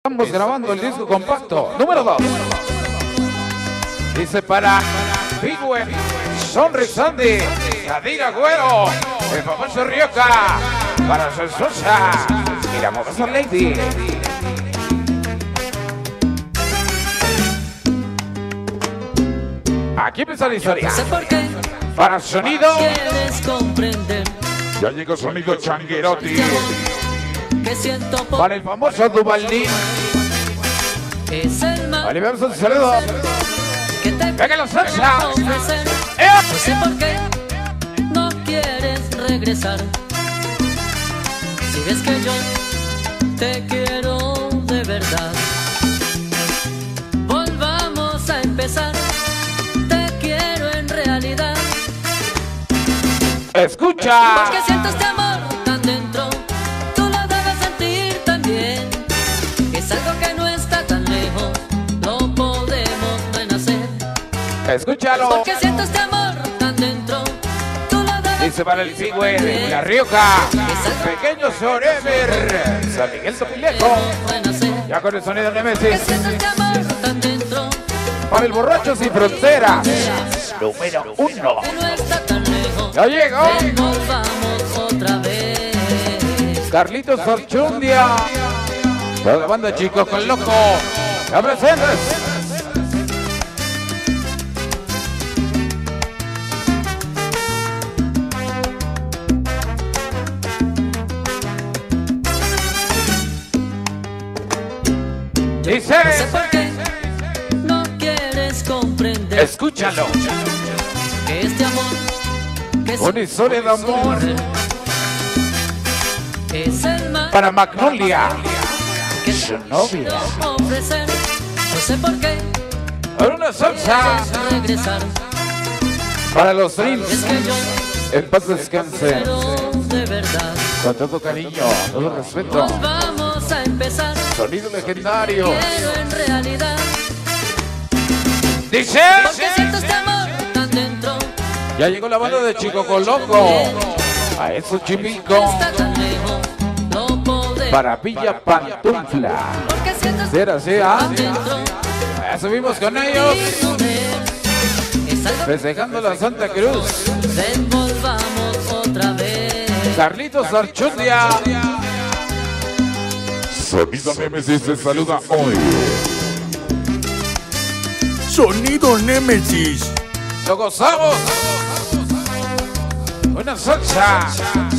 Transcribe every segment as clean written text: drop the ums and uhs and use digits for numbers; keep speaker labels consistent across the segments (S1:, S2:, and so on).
S1: Estamos grabando el disco compacto número 2. Dice para Bigwell, Sonri Sandy, Yadira Güero, el famoso Rioja, para Sosa y la famosa Lady. Aquí empieza la historia. Para sonido. Ya llegó sonido Changuerotti. Para el famoso Duvalín. Vale, vamos a un saludo. ¡Venga la salsa!
S2: No sé por qué no quieres regresar. Si ves que yo te quiero de verdad, volvamos a empezar. Te quiero en realidad.
S1: ¡Escucha!
S2: Porque siento este amor tan dentro, tú lo debes sentir también. Es algo que no está tan lejos, lo podemos renacer.
S1: ¡Escúchalo!
S2: Porque siento este amor tan dentro, tú lo debes.
S1: Dice para el Bigwell, La Rioja, Pequeño Forever, San Miguel Topilejo. Ya con el sonido de
S2: Porque
S1: Nemesis.
S2: siento este amor tan dentro,
S1: Para el Borracho Sin Fronteras, número 1.
S2: que no está tan lejos.
S1: ¡Ya llegó!
S2: Volvamos otra vez.
S1: Carlitos Archundia. Toda la banda Chicos con Loco. ¡Ya presentes! Dice.
S2: No sé por qué no quieres comprender.
S1: Escúchalo.
S2: Que este amor, que es
S1: Una historia de amor
S2: es el mal
S1: para Magnolia,
S2: que
S1: su novia.
S2: quiero ofrecer. No sé por qué
S1: Para una salsa
S2: quieres regresar.
S1: para los
S2: Es
S1: Dreams.
S2: que yo
S1: En paz descanse.
S2: quiero de verdad.
S1: Con todo cariño, todo respeto.
S2: Vamos a empezar.
S1: Sonido legendario.
S2: Quiero en realidad.
S1: Dice.
S2: Porque siento este amor tan dentro,
S1: Ya llegó la banda de Chico con Loco. A eso Chimico.
S2: está tan lejos, lo podemos.
S1: Para Villa Pantufla.
S2: Porque siento este
S1: Será sea.
S2: tan dentro,
S1: Ya subimos con ellos.
S2: y mujer, es algo
S1: Festejando la Santa Cruz.
S2: ven, volvamos otra vez.
S1: Carlitos Archundia. Sonido Nemesis te saluda hoy.
S3: Sonido Nemesis.
S1: Lo gozamos. Una salsa.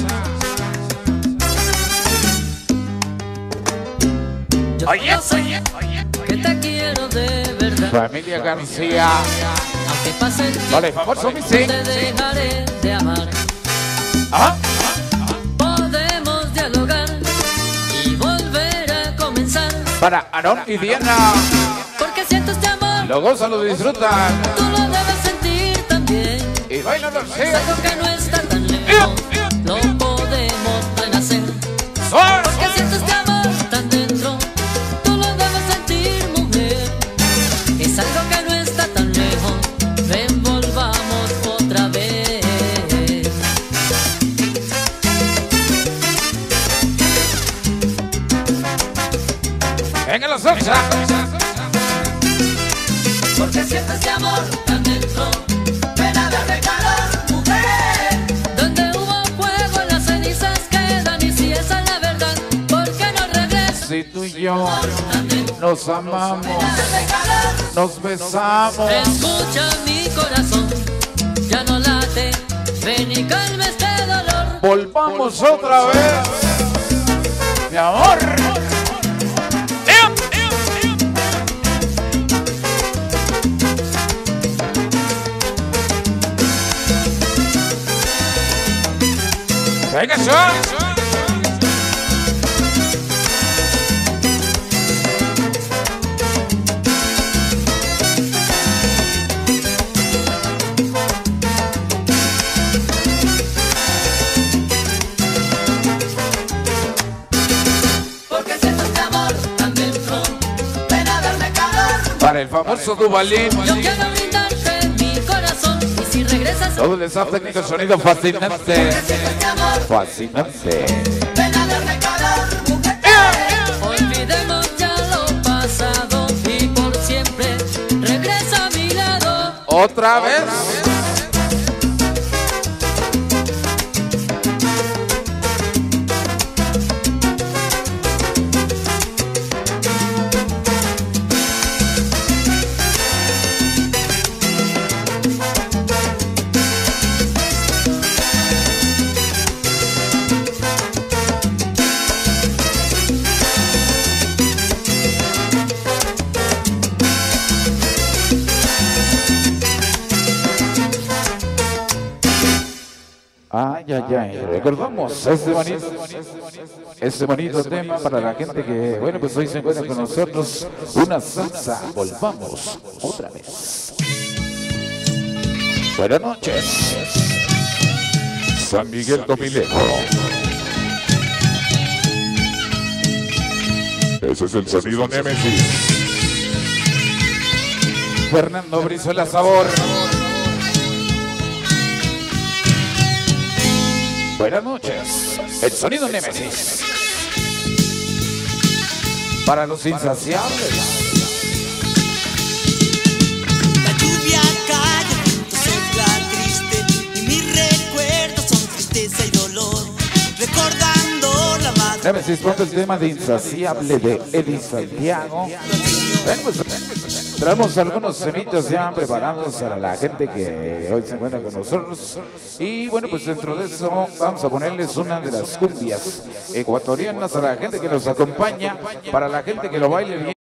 S2: Yo
S1: Oye,
S2: sé que te quiero de verdad.
S1: Familia García.
S2: Aunque pase el tiempo,
S1: Vale, famoso
S2: no
S1: Missy.
S2: te dejaré de amar.
S1: Ah,
S2: Podemos dialogar y volver a comenzar.
S1: para Aarón y Diana.
S2: Porque siento este amor,
S1: Lo gozan, lo disfrutan.
S2: tú lo debes sentir también.
S1: Y bailan los
S2: Es algo que no está tan lejos, lo podemos renacer. Porque siento este amor tan dentro, tú lo debes sentir, mujer. Es algo que no está tan lejos, ven, volvamos otra vez.
S1: Venga la salsa.
S2: Porque siento este amor tan dentro, ven a darme calor, mujer. Donde hubo fuego, las cenizas quedan. Y si esa es la verdad, ¿por qué no regresas?
S1: Si tú y yo nos amamos, nos besamos.
S2: Escucha mi corazón, ya no late, ven y calma este dolor.
S1: Volvamos otra vez. Mi amor. Venga, son.
S2: Porque siento este amor tan dentro, ven a darme calor.
S1: Para el famoso Duvalín.
S2: Yo quiero brindarte mi corazón. Y si regresas,
S1: Todo el staff técnico, sonido fascinante.
S2: siento este amor,
S1: Fascinante.
S2: ven a darme calor, mujer. Olvidemos ya lo
S1: Otra vez. Ay, ay, ay, recordamos ese bonito tema para la gente que, bueno, pues hoy se encuentra con nosotros. Una salsa, volvamos otra vez. Buenas noches, San Miguel Copilejo. Ese es el sonido Némesis. Fernando Brizuela Sabor. Buenas noches, el sonido Némesis. Para los insaciables.
S4: La lluvia cae, el viento sopla triste y mis recuerdos son tristeza y dolor. Recordando la madre.
S1: Némesis, ponte el tema de Insaciable de Eddie Santiago. Ven, pues, traemos algunos semitas ya preparados para la gente que hoy se encuentra con nosotros. Y bueno, pues dentro de eso vamos a ponerles una de las cumbias ecuatorianas a la gente que nos acompaña, para la gente que lo baile bien.